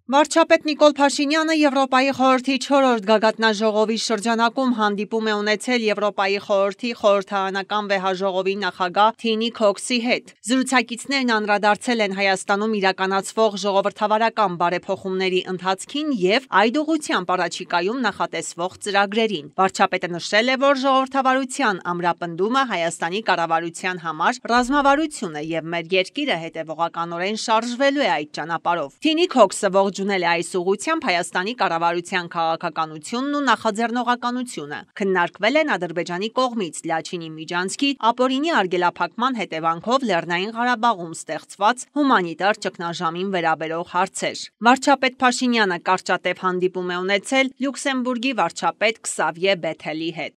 Վարչապետ Նիկոլ Փաշինյանը Եվրոպայի խորհրդի 4-րդ գագաթնաժողովի շրջանակում հանդիպում է ունեցել Եվրոպայի խորհրդի խորհրդարանական վեհաժողովի նախագահ Թինի Քոքսի հետ։ Զրուցակիցներն անդրադարձել են Հայաստանում իրականացվող ժողովրդավարական բարեփոխումների ընթացքին եւ այդ ուղղությամբ առաջիկայում նախատեսվող ծրագրերին։ Վարչապետը նշել է, որ ժողովրդավարության ամրապնդումը Հայաստանի կառավարության համար ռազմավարություն է եւ մեր երկիրը հետեւողականորեն շարժվելու է այդ ճանապարհով։ Թինի Քոքսը ողջունել է այս ուղղությամբ Հայաստանի կառավարության քաղաքականությունն ու նախաձեռնողականությունը։ Քննարկվել են Ադրբեջանի կողմից Լաչինի Միջանցքի ապօրինի արգելափակման հետևանքով Լեռնային Ղարաբաղում ստեղծված հումանիտար ճգնաժամին վերաբերող հարցեր։ Վարչապետ Փաշինյանը կարճատև հանդիպում է ունեցել Լյուքսեմբուրգի վարչապետ Քսավիե Բեթելի հետ։